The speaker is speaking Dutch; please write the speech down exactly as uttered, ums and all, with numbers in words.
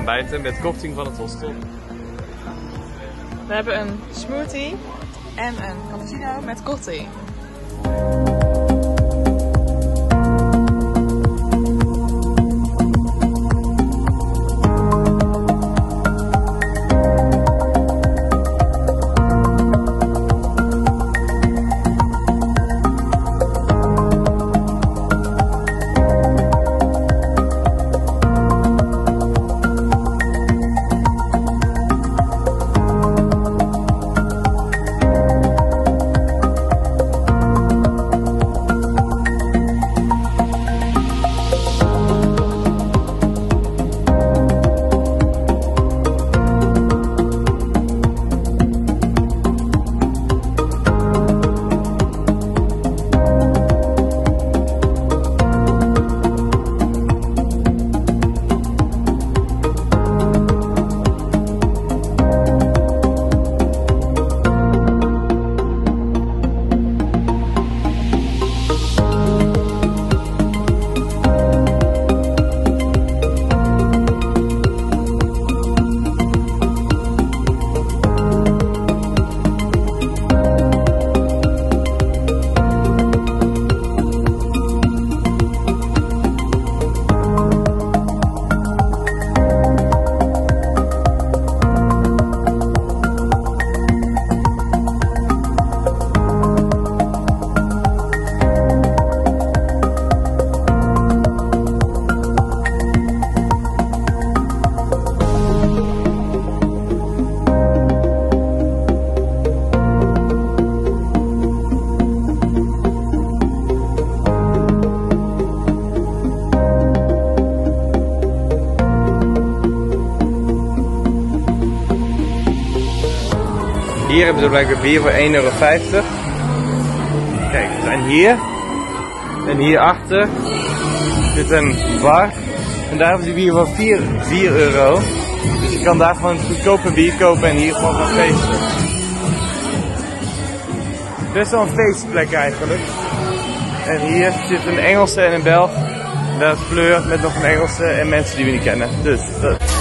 ontbijten met korting van het hostel. We hebben een smoothie en een cappuccino met korting. Hier hebben ze blijkbaar bier voor één euro vijftig. Kijk, we zijn hier. En hierachter zit een bar. En daar hebben ze bier voor vier euro. Dus je kan daar gewoon goedkope bier kopen en hier gewoon gaan feesten. Best wel een feestplek eigenlijk. En hier zit een Engelse en een Belg. En daar is Fleur met nog een Engelse en mensen die we niet kennen. Dus dat...